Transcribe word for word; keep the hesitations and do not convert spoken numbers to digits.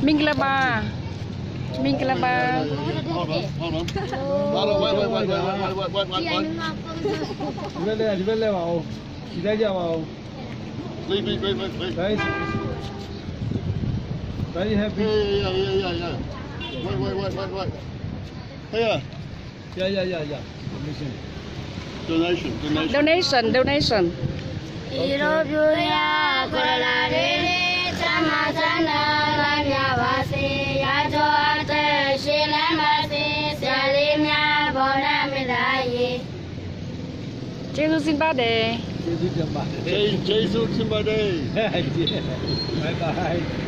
Minglaba. Minglaba. Hold on, hold on. Hold on, wait, wait, wait, wait, wait, wait, wait, wait, wait. Đi bên đây, đi bên đây vào. Đi đây giờ vào. Leave, leave, leave, leave. Đấy. Very happy. Yeah, yeah, yeah, yeah, yeah. Wait, wait, wait, wait, wait. Here. Yeah, yeah, yeah, yeah. Donation, donation. Donation, donation. Irobuya kolalare chamasana lamya vase yajo ate shilamase salimya bona milaye. Jesu xin ba đề. Jesus Jamba. Jesus, somebody. Bye bye.